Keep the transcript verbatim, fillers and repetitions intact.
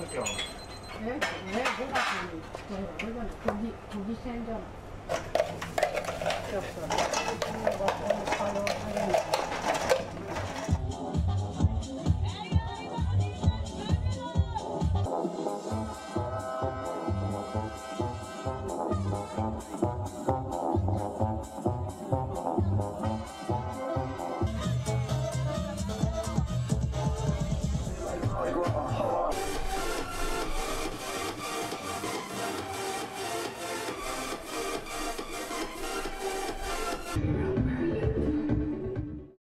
今日。 え、え、ごがつに、これ、あれだね、都議、都議選じゃない。ちょっとね、学校に通わされる。